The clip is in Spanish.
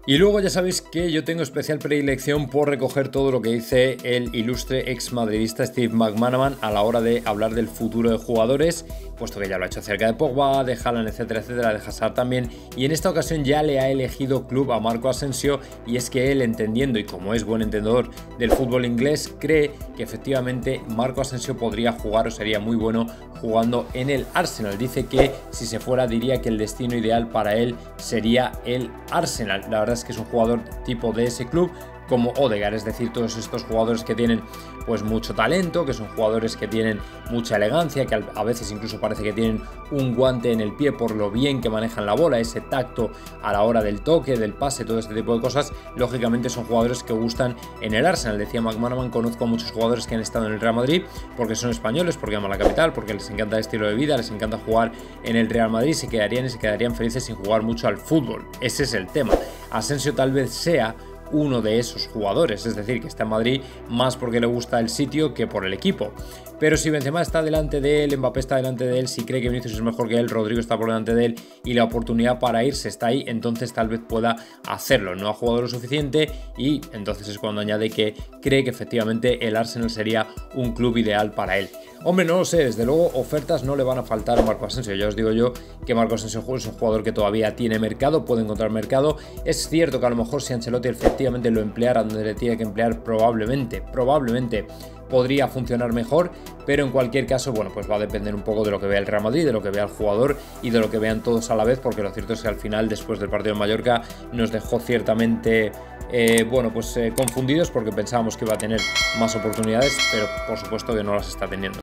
Y luego ya sabéis que yo tengo especial predilección por recoger todo lo que dice el ilustre ex madridista Steve McManaman a la hora de hablar del futuro de jugadores, puesto que ya lo ha hecho acerca de Pogba, de Haaland, etcétera, etcétera, de Hazard también, y en esta ocasión ya le ha elegido club a Marco Asensio, y es que él, entendiendo y como es buen entendedor del fútbol inglés, cree que efectivamente Marco Asensio podría jugar o sería muy bueno jugando en el Arsenal. Dice que si se fuera diría que el destino ideal para él sería el Arsenal. La verdad es que es un jugador tipo de ese club, como Odegaard, es decir, todos estos jugadores que tienen pues mucho talento, que son jugadores que tienen mucha elegancia, que a veces incluso parece que tienen un guante en el pie por lo bien que manejan la bola, ese tacto a la hora del toque, del pase, todo este tipo de cosas. Lógicamente son jugadores que gustan en el Arsenal. Decía McManaman: conozco a muchos jugadores que han estado en el Real Madrid porque son españoles, porque aman la capital, porque les encanta el estilo de vida, les encanta jugar en el Real Madrid, se quedarían felices sin jugar mucho al fútbol. Ese es el tema. Asensio tal vez sea uno de esos jugadores, es decir, que está en Madrid más porque le gusta el sitio que por el equipo. Pero si Benzema está delante de él, Mbappé está delante de él, si cree que Vinicius es mejor que él, Rodrigo está por delante de él y la oportunidad para irse está ahí, entonces tal vez pueda hacerlo. No ha jugado lo suficiente y entonces es cuando añade que cree que efectivamente el Arsenal sería un club ideal para él. Hombre, no lo sé, desde luego ofertas no le van a faltar a Marco Asensio. Ya os digo yo que Marco Asensio es un jugador que todavía tiene mercado, puede encontrar mercado. Es cierto que a lo mejor si Ancelotti efectivamente lo empleara donde le tiene que emplear, probablemente podría funcionar mejor, pero en cualquier caso, bueno, pues va a depender un poco de lo que vea el Real Madrid, de lo que vea el jugador y de lo que vean todos a la vez, porque lo cierto es que al final, después del partido de Mallorca, nos dejó ciertamente confundidos, porque pensábamos que iba a tener más oportunidades, pero por supuesto que no las está teniendo.